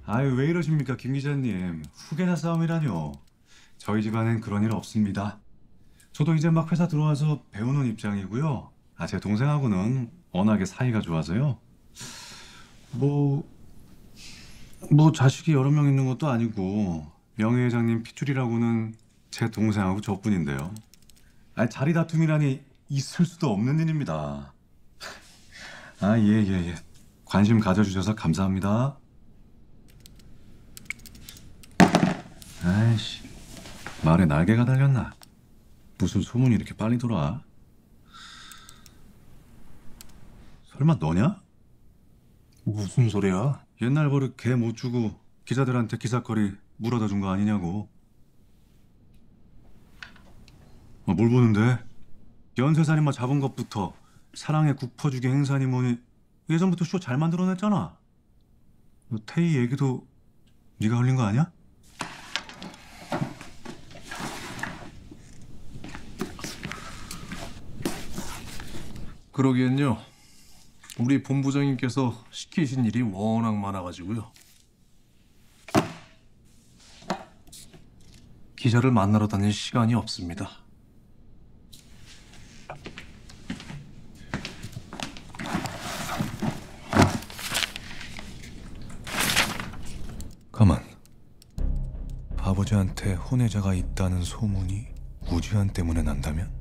아유, 왜 이러십니까, 김 기자님. 후계자 싸움이라뇨. 저희 집안엔 그런 일 없습니다. 저도 이제 막 회사 들어와서 배우는 입장이고요. 제 동생하고는 워낙에 사이가 좋아서요. 뭐, 자식이 여러 명 있는 것도 아니고 명예 회장님 핏줄이라고는 제 동생하고 저뿐인데요. 자리 다툼이라니 있을 수도 없는 일입니다. 예. 관심 가져주셔서 감사합니다. 아이씨, 말에 날개가 달렸나? 무슨 소문이 이렇게 빨리 돌아? 설마 너냐? 무슨 소리야? 옛날 버릇 개 못 주고 기자들한테 기사거리 물어다 준 거 아니냐고. 뭘 보는데? 연쇄살인마 잡은 것부터 사랑의 국 퍼주기 행사니 뭐니 예전부터 쇼 잘 만들어냈잖아. 너 태희 얘기도 네가 흘린 거 아니야? 그러기엔요. 우리 본부장님께서 시키신 일이 워낙 많아가지고요. 기자를 만나러 다닐 시간이 없습니다. 가만. 아버지한테 혼외자가 있다는 소문이 우주한 때문에 난다면?